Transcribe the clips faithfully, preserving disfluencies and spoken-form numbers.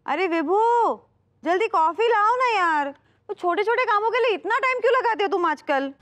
अरे विभू, जल्दी कॉफी लाओ ना यार। तो छोटे छोटे कामों के लिए इतना टाइम क्यों लगाते हो तुम आजकल?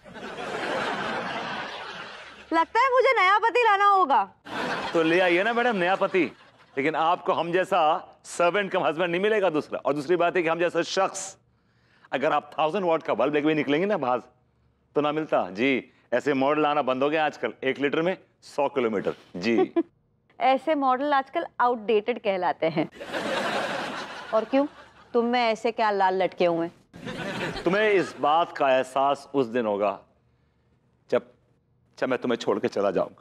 लगता है मुझे नया पति लाना होगा। तो ले आइए ना मैडम नया पति, लेकिन आपको हम जैसा सर्वेंट कम हस्बैंड नहीं मिलेगा। दूसरा और दूसरी बात है कि हम जैसा शख्स, अगर आप थाउजेंड वॉट का बल्ब लेके भी निकलेंगे ना बाहर तो ना मिलता जी। ऐसे मॉडल आना बंद हो गया आजकल, एक लीटर में सौ किलोमीटर जी। ऐसे मॉडल आजकल आउटडेटेड कहलाते हैं। और क्यों, तुम में ऐसे क्या लाल लटके हुए? तुम्हें इस बात का एहसास उस दिन होगा जब जब मैं तुम्हें छोड़ के चला जाऊंगा।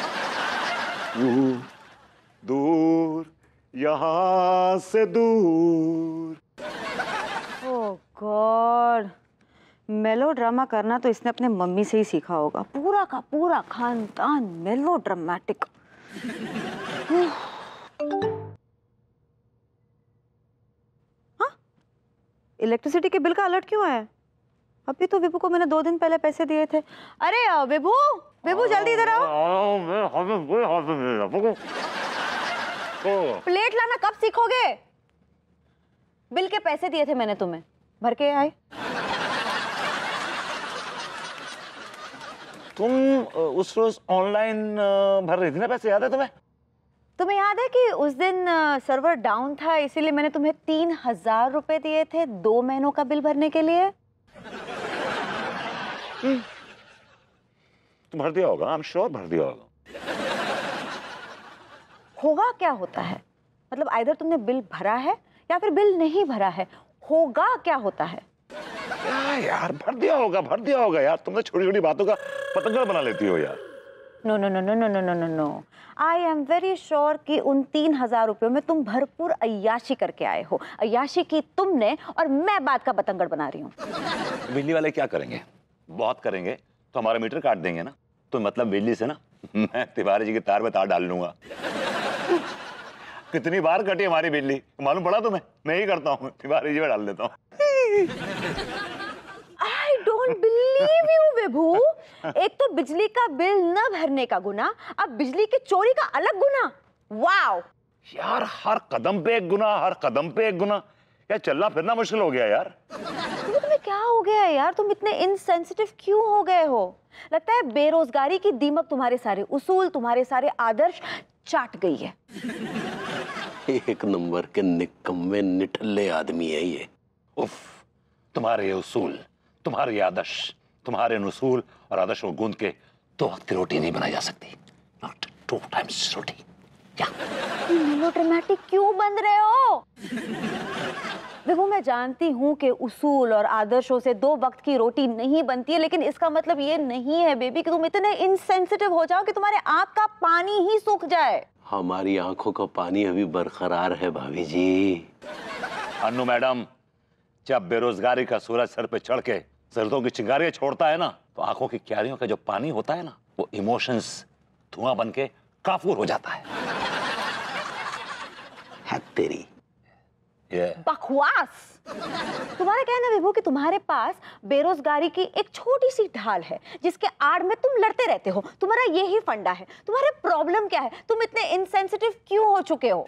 दूर दूर यहां से दूर। ओह गॉड, मेलोड्रामा करना तो इसने अपने मम्मी से ही सीखा होगा। पूरा का पूरा खानदान मेलोड्रामेटिक। हाँ, इलेक्ट्रिसिटी के बिल का अलर्ट क्यों आया? अभी तो विभू को मैंने दो दिन पहले पैसे दिए थे। अरे विभू, विभू जल्दी इधर आओ। प्लेट लाना कब सीखोगे? बिल के पैसे दिए थे मैंने तुम्हें, भर के आए। तुम उस रोज ऑनलाइन भर रही थी ना पैसे, याद है तुम्हें? तुम्हें याद है कि उस दिन सर्वर डाउन था, इसीलिए मैंने तुम्हें तीन हजार रुपए दिए थे दो महीनों का बिल भरने के लिए। तुम भर दिया होगा, आई एम श्योर भर दिया होगा। होगा क्या होता है? मतलब आइदर तुमने बिल भरा है या फिर बिल नहीं भरा है। होगा क्या होता है? क्या यार, भर दिया होगा भर दिया होगा यार। तुम तो छोटी छोटी बातों का पतंगा बना लेती हो यार। No no no no no no no no no I am very sure कि उन तीन हजार रुपयों में तुम भरपूर अय्याशी करके आए हो। अय्याशी की तुमने और मैं बात का बतंगड़ बना रही हूँ। बिजली वाले क्या करेंगे? बहुत करेंगे तो हमारा मीटर काट देंगे ना। तो मतलब बिजली से ना मैं तिवारी जी के तार में तार डाल लूंगा। कितनी बार कटी हमारी बिजली मालूम पड़ा तुम्हें? मैं ही करता हूँ, तिवारी जी में डाल देता हूँ। I don't believe you Vibhu. एक तो बिजली का बिल न भरने का गुनाह, अब बिजली की चोरी का अलग गुनाह। वाओ यार, हर कदम पे एक गुनाह, हर कदम पे एक गुनाह। यार चलना फिरना मुश्किल हो गया यार। तुम्हें तुम्हें क्या हो गया है यार? तुम इतने इनसेंसिटिव क्यों हो गए हो? लगता है बेरोजगारी की दीमक तुम्हारे सारे उसूल, तुम्हारे सारे आदर्श चाट गई है। एक नंबर के निकम्मे निठल्ले आदमी है ये। उफ, तुम्हारे ये उसूल, तुम्हारे ये आदर्श, तुम्हारे उसूल और आदर्श को गूंद के दो वक्त की रोटी नहीं बनाई जा सकती। नॉट टू टाइम्स रोटी। क्या मेलोड्रामेटिक क्यों बन रहे हो? देखो मैं जानती हूँ कि उसूल और आदर्शों से दो वक्त की रोटी नहीं बनती है, लेकिन इसका मतलब ये नहीं है बेबी कि तुम इतने इनसेंसिटिव हो जाओ कि तुम्हारे आंख का पानी ही सूख जाए। हमारी आंखों का पानी अभी बरकरार है भाभी जी। अन्नू मैडम, जब बेरोजगारी का सूरज सर पे चढ़ के जरूरतों की चिंगारियां छोड़ता है ना, तो आंखों की क्यारियों का जो पानी होता है ना, वो इमोशंस धुआं बन के काफूर हो जाता है। है तेरी ये बकवास। तुम्हारा कहना है विभू कि तुम्हारे पास बेरोजगारी की एक छोटी सी ढाल है जिसके आड़ में तुम लड़ते रहते हो। तुम्हारा यही फंडा है। तुम्हारा प्रॉब्लम क्या है? तुम इतने इनसेंसिटिव क्यों हो चुके हो?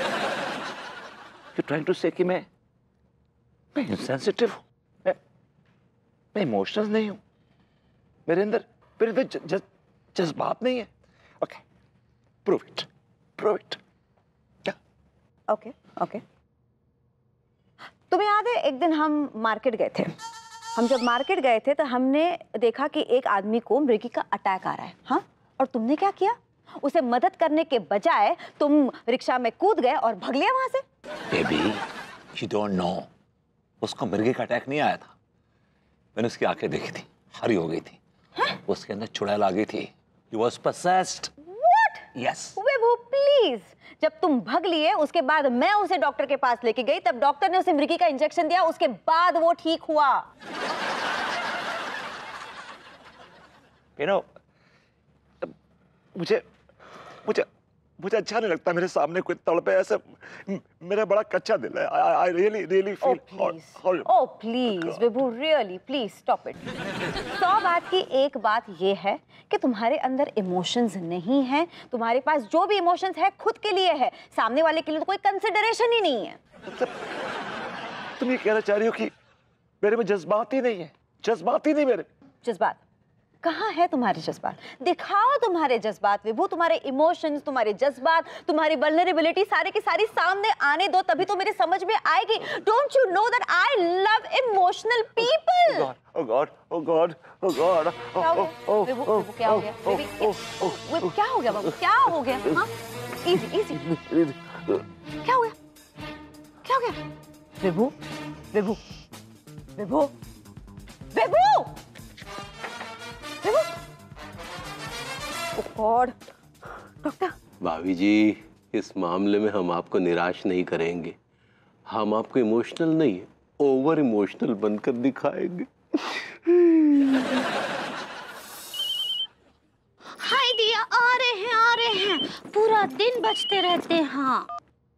यू ट्राइंग टू से कि मैं मैं इनसेंसिटिव हूं? मैं मैं इमोशनल नहीं हूं? मेरे अंदर मेरे अंदर जज्बात नहीं है? Okay, prove it, prove it. क्या? ओके ओके तुम्हें याद है एक दिन हम मार्केट गए थे। हम जब मार्केट गए थे तो हमने देखा कि एक आदमी को मृगी का अटैक आ रहा है। हाँ, और तुमने क्या किया? उसे मदद करने के बजाय तुम रिक्शा में कूद गए और भाग लिया वहां से। बेबी, यू डोंट नो, उसको मृगी का अटैक नहीं आया था। मैंने उसकी आंखें देखी थी, हरी हो गई थी। हाँ? उसके अंदर चुड़ैल आ गई थी। He was possessed. What? Yes. Vibhu please, जब तुम भाग लिए उसके बाद मैं उसे डॉक्टर के पास लेके गई, तब डॉक्टर ने उसे मृगी का इंजेक्शन दिया, उसके बाद वो ठीक हुआ। You know, मुझे मुझे मुझे अच्छा नहीं लगता मेरे सामने कोई तड़पे ऐसे। मेरा बड़ा कच्चा दिल है। I really really feel. Oh please Vibhu, really please stop it. सौ बात की एक बात ये है कि तुम्हारे अंदर इमोशंस नहीं है। तुम्हारे पास जो भी इमोशंस है खुद के लिए है, सामने वाले के लिए तो कोई कंसिडरेशन ही नहीं है। मतलब तुम ये कहना चाह रही हो कि मेरे में जज्बात ही नहीं है? जज्बात ही नहीं मेरे। जज्बात कहाँ है तुम्हारे जज्बात? दिखाओ तुम्हारे जज्बात विभू, तुम्हारे इमोशंस, तुम्हारे जज्बात, तुम्हारी वल्नरेबिलिटी सारे की सारी सामने आने दो, तभी तो मेरे समझ में आएगी। Don't you know that I love emotional people? Oh God, oh God, oh God. क्या हो गया विभू? विभू क्या हो गया? बेबी विभू क्या हो गया बाबू? क्या हो गया? हाँ इजी इजी। क्या हो गया? क्या हो गया? Vibhu Vibhu Vibhu Vibhu Vibhu. Oh God doctor. भाभी जी, इस मामले में हम आपको निराश नहीं करेंगे। हम आपको इमोशनल नहीं, ओवर इमोशनल बनकर दिखाएंगे। हाय दिया, आ रहे हैं आ रहे हैं, पूरा दिन बजते रहते हैं। हाँ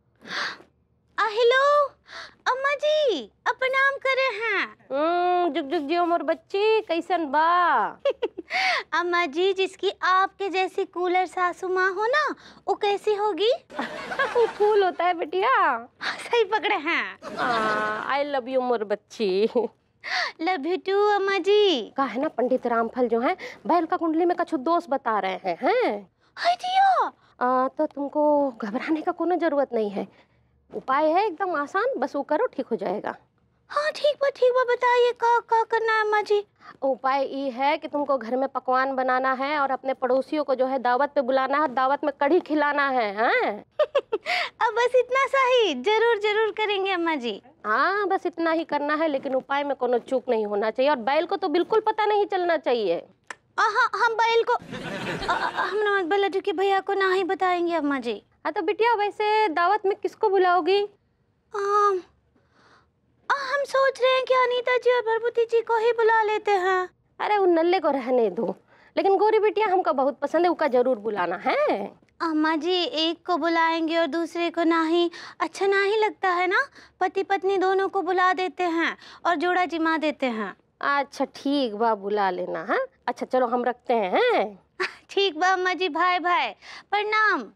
हेलो अम्मा जी, प्रणाम करे हैं। हम्म जुग जुग जियो मोर बच्ची, कैसन बा? अम्मा जी, जिसकी आपके जैसी कूलर सासू माँ हो ना, वो कैसी होगी? वो फूल होता है बिटिया। सही पकड़े हैं। आई लव यू मोर बच्ची। लव यू टू अम्मा जी। का है ना, पंडित रामफल जो है बैल का कुंडली में कछु दोष बता रहे हैं। हैं हाय दिया। आ, तो तुमको घबराने का कोनो जरूरत नहीं है। उपाय है एकदम आसान, बस वो करो ठीक हो जाएगा। हाँ ठीक बा ठीक बा, बताइए का का करना है अम्मा जी? उपाय ये है कि तुमको घर में पकवान बनाना है और अपने पड़ोसियों को जो है दावत पे बुलाना है, दावत में कढ़ी खिलाना है। हैं? अब बस इतना सा ही? जरूर जरूर करेंगे अम्मा जी। हाँ बस इतना ही करना है, लेकिन उपाय में कोनो चूक नहीं होना चाहिए और बैल को तो बिल्कुल पता नहीं चलना चाहिए। हाँ हम बैल को, हम बल्लू के भैया को ना ही बताएंगे अम्मा जी। हाँ तो बिटिया, वैसे दावत में किसको बुलाओगी? आ, आ, हम सोच रहे हैं कि अनीता जी और भरभूति जी को ही बुला लेते हैं। अरे उन नल्ले को रहने दो, लेकिन गोरी बिटिया हमको बहुत पसंद है, उसका जरूर बुलाना है। अम्मा जी, एक को बुलाएंगे और दूसरे को नहीं, अच्छा नहीं लगता है ना? पति पत्नी दोनों को बुला देते हैं और जोड़ा जिमा देते हैं। अच्छा ठीक बा, बुला लेना। हाँ अच्छा चलो हम रखते हैं। हैं? ठीक बा अम्मा जी, भाई भाई प्रणाम।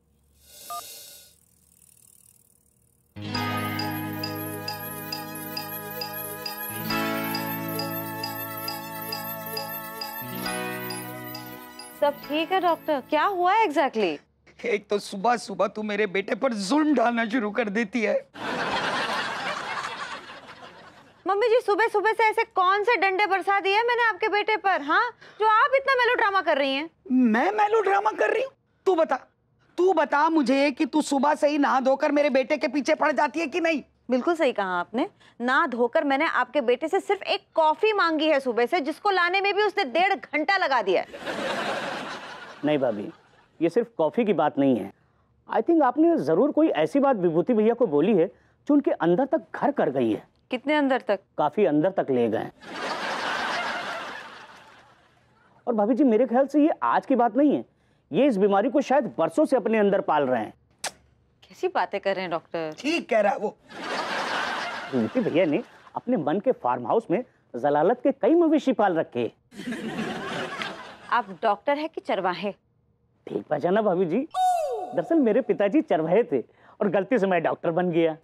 सब ठीक है डॉक्टर? क्या हुआ है एग्जैक्टली exactly? एक तो सुबह सुबह तू मेरे बेटे पर जुल्म डालना शुरू कर देती है। मम्मी जी, सुबह सुबह से ऐसे कौन से डंडे बरसा दिए मैंने आपके बेटे पर, हाँ, जो आप इतना मेलोड्रामा कर रही हैं? मैं मेलोड्रामा कर रही हूँ? तू बता, तू बता मुझे कि तू सुबह से ही नहा धोकर मेरे बेटे के पीछे पड़ जाती है कि नहीं? बिल्कुल सही कहा आपने। ना धोकर मैंने आपके बेटे से सिर्फ एक कॉफी मांगी है सुबह से, जिसको लाने में भी उसने डेढ़ घंटा लगा दिया है। नहीं भाभी, ये सिर्फ कॉफी की बात नहीं है। आई थिंक आपने जरूर कोई ऐसी बात विभूति भैया को बोली है जो उनके अंदर तक घर कर गई है। कितने अंदर तक? काफी अंदर तक ले गए। और भाभी जी, मेरे ख्याल से ये आज की बात नहीं है, ये इस बीमारी को शायद बरसों से अपने अंदर पाल रहे हैं। कैसी बातें कर रहे हैं डॉक्टर? ठीक कह रहा है वो। विभूति भैया ने अपने मन के फार्म हाउस में जलालत के कई मवेशी पाल रखे। आप डॉक्टर है कि चरवाहे? ठीक पहचाना भाभी जी। दरअसल मेरे पिताजी चरवाहे थे और गलती से मैं डॉक्टर बन गया।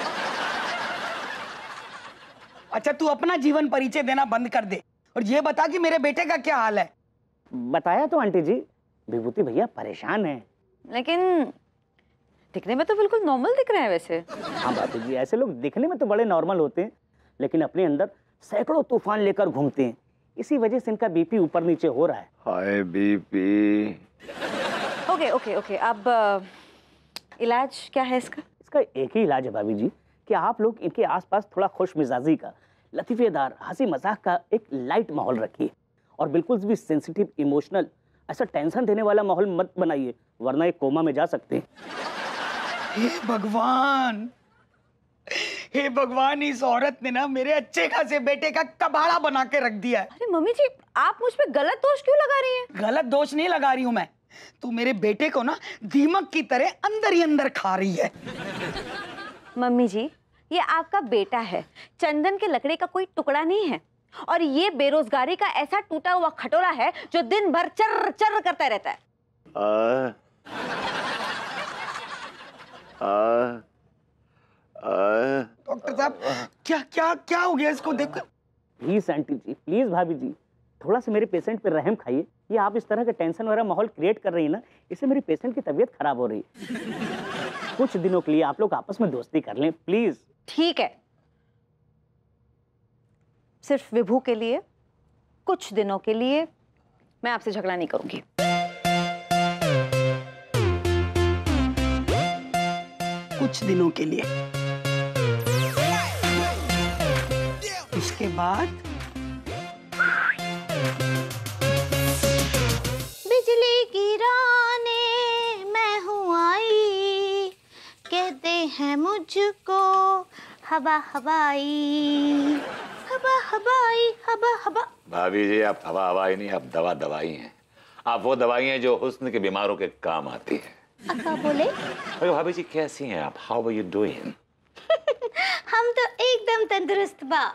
अच्छा तू अपना जीवन परिचय देना बंद कर दे और ये बता कि मेरे बेटे का क्या हाल है। बताया तो आंटी जी, विभूति भैया परेशान हैं। लेकिन दिखने में तो बिल्कुल नॉर्मल दिख रहे हैं वैसे। हाँ भाभी जी, ऐसे लोग दिखने में तो बड़े नॉर्मल होते हैं, लेकिन अपने अंदर सैकड़ों तूफान लेकर घूमते हैं। इसी वजह से इनका बीपी ऊपर नीचे हो रहा है। High BP. Okay okay okay, अब uh, इलाज क्या है इसका? इसका एक ही इलाज है भाभी जी कि आप लोग इनके आसपास थोड़ा खुश मिजाजी का, लतीफेदार, हंसी मजाक का एक लाइट माहौल रखिए और बिल्कुल भी सेंसिटिव, इमोशनल, ऐसा टेंशन देने वाला माहौल मत बनाइए, वरना एक कोमा में जा सकते हैं। हे भगवान, हे भगवान, इस औरत ने ना मेरे अच्छे खासे बेटे का कबाड़ा बना के रख दिया है। अरे मम्मी जी, आप मुझ पे गलत दोष क्यों लगा रही हैं? गलत दोष नहीं लगा रही हूँ मैं, तू मेरे बेटे को ना दीमक की तरह अंदर ही अंदर खा रही है। मम्मी जी, ये आपका बेटा है, चंदन के लकड़े का कोई टुकड़ा नहीं है। और ये बेरोजगारी का ऐसा टूटा हुआ खटोला है जो दिन भर चर चर करता रहता है। आ, आ, आ, डॉक्टर साहब, क्या क्या क्या हो गया इसको? देखो प्लीज आंटी जी, प्लीज भाभी जी, थोड़ा सा मेरे पेशेंट पे रहम खाइए। ये आप इस तरह का टेंशन वाला माहौल क्रिएट कर रही है ना, इससे मेरी पेशेंट की तबीयत खराब हो रही है। कुछ दिनों के लिए आप लोग आपस में दोस्ती कर लें प्लीज। ठीक है, सिर्फ विभू के लिए कुछ दिनों के लिए मैं आपसे झगड़ा नहीं करूंगी। कुछ दिनों के लिए, उसके बाद बिजली गिराने मैं हूँ आई, कहते हैं मुझको हवा हवाई, हवा हवाई, हवा हवा। भाभी जी, आप हवा हवाई नहीं, आप दवा दवाई हैं। आप वो दवाई हैं जो हुस्न के बीमारों के काम आती है। अक्का बोले? अरे भाभी जी, कैसी हैं आप? How are you doing? हम तो एकदम तंदुरुस्त बा।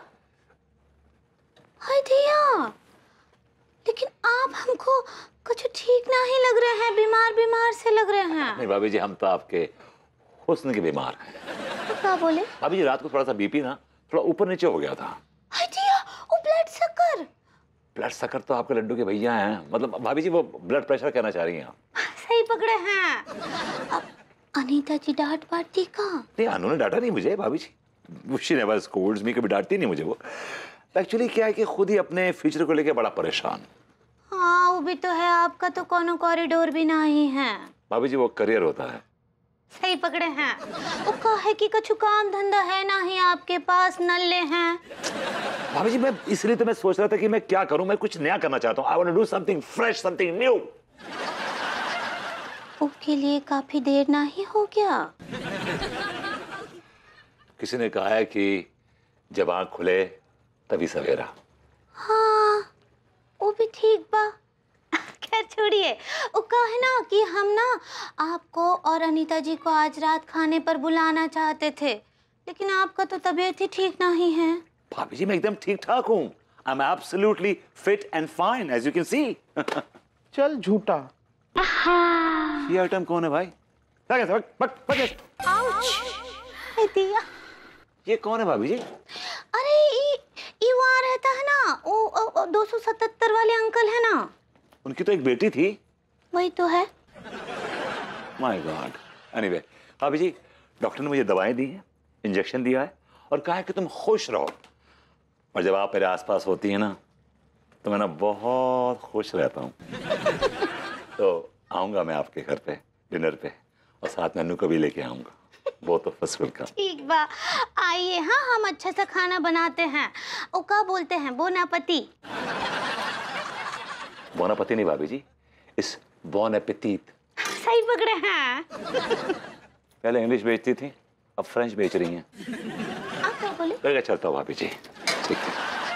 हाय दिया, लेकिन आप हमको कुछ ठीक नहीं लग रहे हैं, बीमार बीमार से लग रहे हैं। नहीं भाभी जी, हम तो आपके हुस्न के बीमार हैं। क्या बोले? भाभी जी, रात को थोड़ा सा बीपी ना थोड़ा ऊपर नीचे हो गया था। हाय दिया, वो ब्लड शक्कर। ब्लड शक्कर तो आपके लड्डू के भैया हैं। मतलब भाभी जी, वो ब्लड प्रेशर कहना चाह रही हैं आप? सही पकड़े हैं। अब अनीता जी डांट पाती का? नहीं, उन्होंने डांटा नहीं मुझे भाभी जी। शी नेवर स्कोल्ड्स मी, कभी डांटती नहीं मुझे वो। एक्चुअली क्या है कि खुद ही अपने फ्यूचर को लेके बड़ा परेशान। हाँ, वो भी तो है। आपका तो कोनो कॉरिडोर भी नहीं है। भाभी जी, वो करियर होता है। सही पकड़े हैं। वो कहे कि कुछ काम धंधा है ना ही आपके पास, नल्ले हैं। भाभी जी, मैं इसलिए तो मैं सोच रहा था कि मैं क्या करूं। मैं कुछ नया करना चाहता हूं। I want to do something fresh, something new. उसके लिए काफी देर ना ही हो गया। किसी ने कहा है कि जब आंख खुले तभी सवेरा। हाँ, वो भी ठीक बा। खैर छोड़िए। वो कहे ना कि हम ना आपको और अनीता जी को आज रात खाने पर बुलाना चाहते थे, लेकिन आपका तो तबीयत ही ठीक नहीं है। भाभी जी, मैं एकदम ठीक ठाक हूं। I am absolutely fit and fine, as you can see. चल झूठा। ये आइटम कौन है भाई? But, but, but, ouch. दिया। ये कौन है भाभी जी? अरे ये ये वहाँ रहता है ना, वो दो सौ सतहत्तर वाले अंकल है ना। उनकी तो एक बेटी थी। वही तो है। My God. एनीवे भाभी जी, डॉक्टर ने मुझे दवाएं दी हैं, इंजेक्शन दिया है और कहा है कि तुम खुश रहो। और जब आप मेरे आसपास होती हैं ना, तो मैं ना बहुत खुश रहता हूँ। तो आऊंगा मैं आपके घर पे डिनर पे, और साथ में अनु को भी लेके आऊंगा। बहुत तो फर्स्ट वेलकम। ठीक बा, आइए। हाँ, हम अच्छा सा खाना बनाते हैं। वो क्या बोलते हैं, बोनापति। बोनापति नहीं भाभी जी, इस बॉन एपेटीट। सही पकड़े हैं। पहले इंग्लिश बेचती थी, अब फ्रेंच बेच रही हैं। आप क्या बोले? मैं चलता हूँ भाभी जी। ठीक है।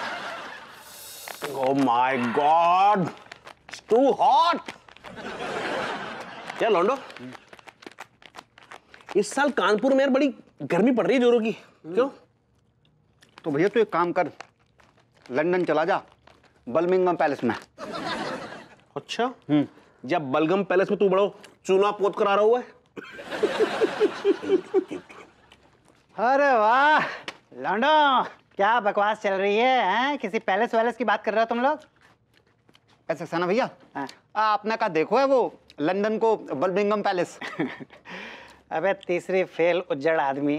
Oh my God, it's too hot. क्या लौंडो, इस साल कानपुर में यार बड़ी गर्मी पड़ रही है जोरों की। क्यों? तो भैया तू एक काम कर, लंदन चला जा, बर्मिंघम पैलेस में। अच्छा, जब बलगम पैलेस में तू बड़ो चूना पोत कर आ रहा हुआ है। अरे वाह लौंडो, क्या बकवास चल रही है, हैं? किसी पैलेस वैलेस की बात कर रहे हो तुम लोग? ऐसा सक्सेना भैया, आपने कहा देखो है वो लंदन को बर्मिंघम पैलेस। अबे तीसरी फेल उज्जड़ आदमी,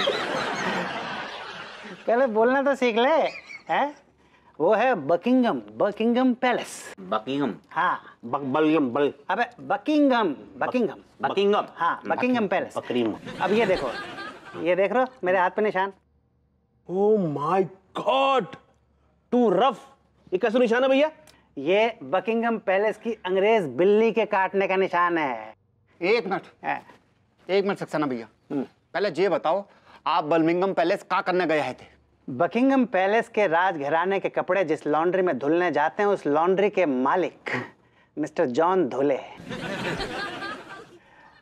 पहले बोलना तो सीख ले। हैं? वो है बकिंगम, बकिंगम पैलेस। बकिंगम? हाँ, बक बलगम बल अबे बकिंगम, बकिंगम, बकिंगम? हाँ, बकिंगम पैलेस। बकरीम। अब ये देखो, ये देख रहे हो मेरे हाथ पे निशान। Oh my God, too rough। ये कैसा निशान है भैया? ये बकिंगम पैलेस की अंग्रेज बिल्ली के काटने का निशान है। एक मिनट, एक मिनट सक्सेना भैया, पहले ये बताओ आप बर्मिंघम पैलेस क्या करने गए थे? बकिंगम पैलेस के राज घराने के कपड़े जिस लॉन्ड्री में धुलने जाते हैं, उस लॉन्ड्री के मालिक मिस्टर जॉन धुले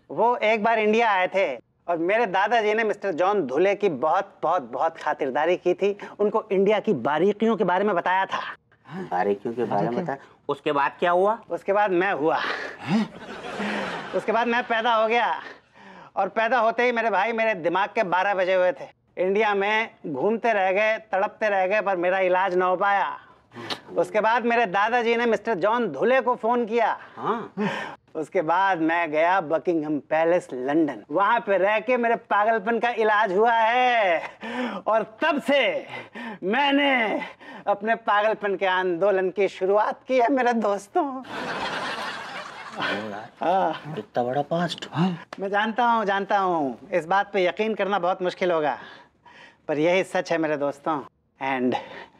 वो एक बार इंडिया आए थे और मेरे दादाजी ने मिस्टर जॉन धुले की बहुत बहुत बहुत खातिरदारी की थी। उनको इंडिया की बारीकियों के बारे में बताया था। बारीकियों के बारे में बताया। उसके बाद क्या हुआ? उसके बाद मैं हुआ। उसके बाद मैं पैदा हो गया और पैदा होते ही मेरे भाई मेरे दिमाग के बारह बजे हुए थे। इंडिया में घूमते रह गए, तड़पते रह गए, पर मेरा इलाज ना हो पाया। उसके बाद मेरे दादाजी ने मिस्टर जॉन धुले को फोन किया। हाँ। उसके बाद मैं गया बकिंगहम पैलेस लंदन, वहां पे रह के मेरे पागलपन का इलाज हुआ है और तब से मैंने अपने पागलपन के आंदोलन की शुरुआत की है मेरे दोस्तों। इतना बड़ा पास्ट। मैं जानता हूँ जानता हूँ इस बात पे यकीन करना बहुत मुश्किल होगा, पर यही सच है मेरे दोस्तों। And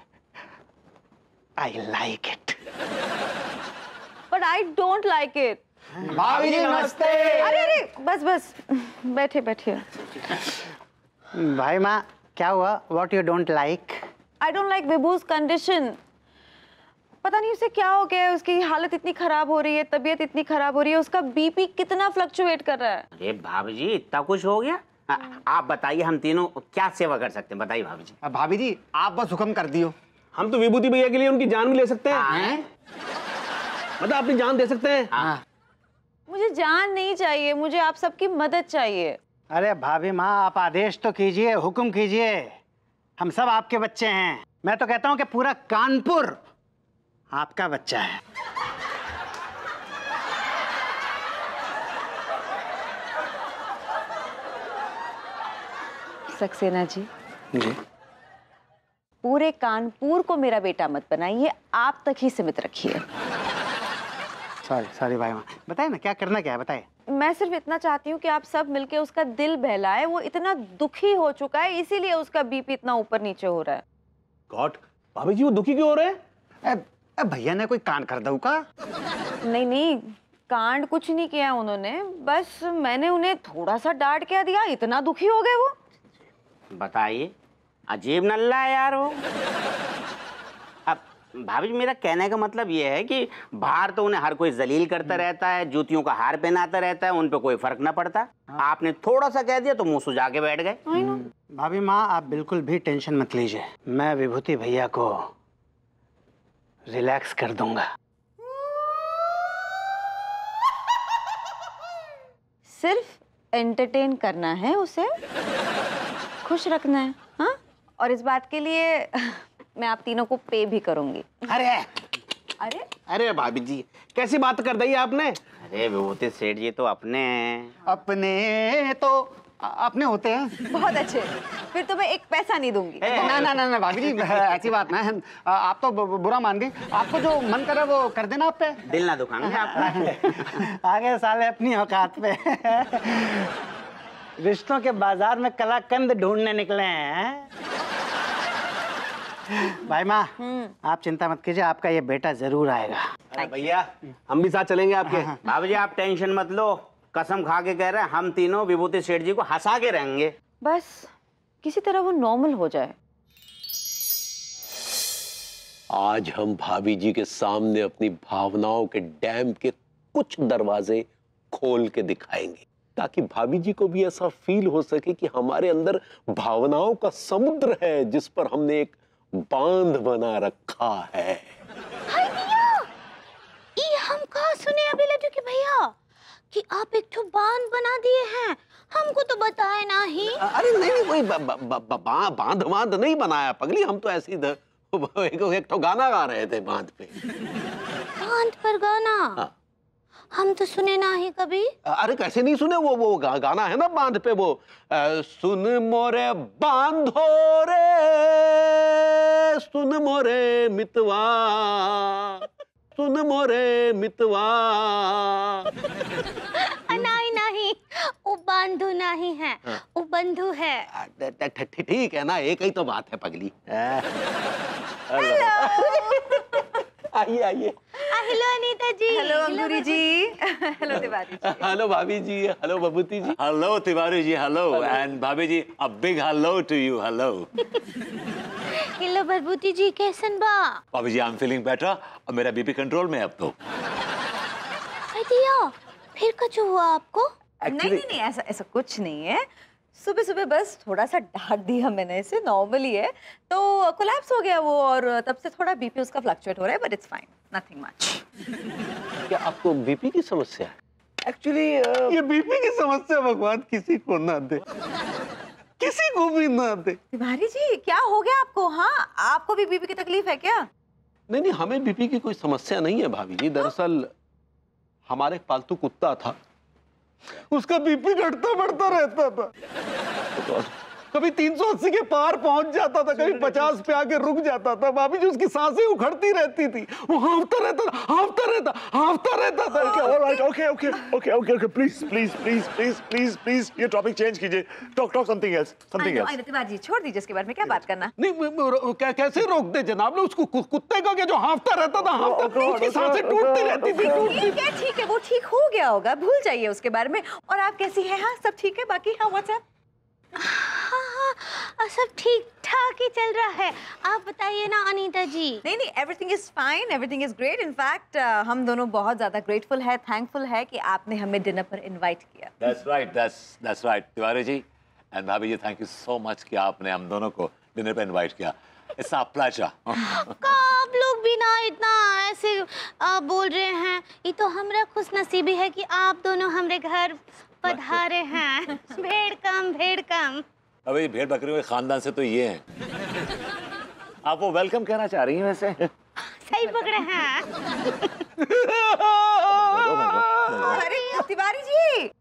I like it. But I don't like it. भाभी जी नमस्ते। अरे अरे बस बस बैठे बैठे। भाई माँ क्या हुआ? What you don't like? I don't like Vibhu's condition. पता नहीं उसे क्या हो गया है, उसकी हालत इतनी खराब हो रही है, तबीयत इतनी खराब हो रही है, उसका बीपी कितना फ्लक्चुएट कर रहा है। अरे भाभी जी इतना कुछ हो गया? आ, आप बताइए हम तीनों क्या सेवा कर सकते हैं, बताइए भाभी जी। भाभी जी आप बस हुक्म कर दियो। हम तो विभूति भैया के लिए उनकी जान भी ले सकते हैं। मतलब अपनी जान दे सकते हैं। हाँ। मुझे जान नहीं चाहिए, मुझे आप सबकी मदद चाहिए। अरे भाभी माँ आप आदेश तो कीजिए, हुक्म कीजिए। हम सब आपके बच्चे हैं। मैं तो कहता हूँ कि पूरा कानपुर आपका बच्चा है। सक्सेना जी, जी पूरे कानपुर को मेरा बेटा मत बनाइए, आप तक ही सीमित रखिए। सॉरी सॉरी भाई माँ, बताइए ना क्या करना क्या है, बताइए। मैं सिर्फ इतना चाहती हूँ कि आप सब मिलके उसका दिल बहलाए। वो इतना दुखी हो चुका है, इसीलिए उसका बीपी इतना ऊपर नीचे हो रहा है। गॉड, भाभी जी वो दुखी क्यों हो रहे हैं? ए, भैया ने कोई कांड कर दो का? नहीं नहीं, कांड कुछ नहीं किया उन्होंने, बस मैंने उन्हें थोड़ा सा डांट क्या दिया, इतना दुखी हो गए वो। बताइए, अजीब नल्ला है यार वो। अब भाभी जी मेरा कहने का मतलब ये है कि बाहर तो उन्हें हर कोई जलील करता रहता है, जूतियों का हार पहनाता रहता है, उन पे कोई फर्क ना पड़ता। आपने थोड़ा सा कह दिया तो मुंह सुजा के बैठ गए। भाभी माँ आप बिल्कुल भी टेंशन मत लीजिए, मैं विभूति भैया को रिलैक्स कर दूंगा। सिर्फ एंटरटेन करना है उसे, खुश रखना है। हाँ, और इस बात के लिए मैं आप तीनों को पे भी करूंगी। अरे अरे अरे भाभी जी कैसी बात कर दी आपने? अरे विभूति सेठ जी तो अपने हैं। अपने तो अपने होते हैं। बहुत अच्छे, फिर तो मैं एक पैसा नहीं दूंगी। ना ना ना ना भाभी जी ऐसी बात ना है, आप तो बुरा मान गए। आपको जो मन करे वो कर देना आप पे। दिल ना दुखाएंगे आप। आगे साले अपनी औकात पे। रिश्तों के बाजार में कलाकंद ढूंढने निकले हैं। भाई माँ आप चिंता मत कीजिए, आपका ये बेटा जरूर आएगा। अरे भैया हम भी साथ चलेंगे आपके। भाभी जी आप टेंशन मत लो, कसम खा के कह रहे हैं हम तीनों विभूति सेठ जी को हंसा के रहेंगे। बस किसी तरह वो नॉर्मल हो जाए। आज हम भाभी जी के सामने अपनी भावनाओं के डैम के कुछ दरवाजे खोल के दिखाएंगे, ताकि भाभी जी को भी ऐसा फील हो सके कि हमारे अंदर भावनाओं का समुद्र है जिस पर हमने एक बांध बना रखा है। हाय भैया, ये हम कहाँ सुने अभी लड्डू के भैया कि आप एक तो बांध बना दिए हैं, हमको तो बताए ना ही। अरे नहीं नहीं कोई बांध बांध नहीं बनाया पगली, हम तो ऐसे ही एक, एक तो गाना गा रहे थे बांध पे। बांध पर गाना? हाँ। हम तो सुने ना ही कभी। अरे कैसे नहीं सुने, वो वो गा, गाना है ना बांध पे, वो आ, सुन मोरे बांधो रे सुन मोरे मितवा सुन मोरे मितवा। नहीं नहीं, वो बांधू नहीं है, वो बंधु है। ठीक है ना, एक ही तो बात है पगली। आइए आइए। Hello Anita ji. Hello Ankuri ji. Hello Tiwari ji. Hello भाभी जी। Hello Babuti ji. Hello Tiwari ji. Hello and भाभी जी, a big hello to you. Hello hello Barbuti ji, कैसन बा? भाभी जी आई एम फीलिंग बेटर और मेरा बीपी कंट्रोल में है अब तो। दिया फिर कुछ हुआ आपको? Actually- नहीं नहीं ऐसा ऐसा कुछ नहीं है। सुबह सुबह बस थोड़ा सा डांट दिया मैंने इसे, नॉर्मली है, तो कोलैप्स हो गया वो और तब से थोड़ा बीपी उसका फ्लक्चुएट हो रहा है, but it's fine, nothing much. क्या आपको बीपी की समस्या है? एक्चुअली ये बीपी की समस्या भगवान किसी को ना दे, किसी को भी ना दे। तिवारी जी क्या हो गया आपको? हाँ, आपको भी बीपी की तकलीफ है क्या? नहीं नहीं, हमें बीपी की कोई समस्या नहीं है भाभी जी। दरअसल हमारे एक पालतू कुत्ता था, उसका बीपी घटता बढ़ता रहता था। कभी तीन सौ अस्सी के पार पहुंच जाता था, कभी पचास पे आके रुक जाता था। भाभी जी उसकी सांसें उखड़ती रहती थी, वो हाँफता रहता था, हाँफता रहता हाँफता रहता था। Alright, okay okay okay okay okay, please please please please please please ये टॉपिक चेंज कीजिए। Talk talk something else, something else. Tiwari ji छोड़ दीजिए इसके बारे में, क्या बात करना। नहीं मैं- मैं- कै- कैसे रोक दे जनाब लोग उसको? कु- कुत्ते का क्या जो हाँफता रहता था, हाँफता, उसकी सांसें टूटती रहती थी, टूटती। ठीक है ठीक है, वो ठीक हो गया होगा, भूल जाइए उसके बारे में। और आप कैसी हैं? हाँ सब ठीक है बाकी? हाँ व्हाट्सएप? हाँ हाँ सब ठीक ठाक ही चल रहा है। आप बताइए ना अनीता जी। नहीं नहीं, everything is fine, everything is great. In fact हम दोनों बहुत ज्यादा ग्रेटफुल है, थैंकफुल है कि आपने हमें डिनर पर इनवाइट किया। That's right, that's that's right, Tiwari ji and भाभी जी, थैंक यू सो मच कि आपने हम दोनों को डिनर पे इनवाइट किया। It's a pleasure. का आप लोग भी ना इतना ऐसे आ, बोल रहे हैं। ये तो हमरा खुशनसीबी है कि आप दोनों हमरे घर पधारे हैं। भेड़ कम भेड़ कम। अबे भेड़ बकरियों के खानदान से तो ये हैं। आप वो वेलकम कहना चाह रही हैं वैसे? सही पकड़े हैं। अरे तिवारी जी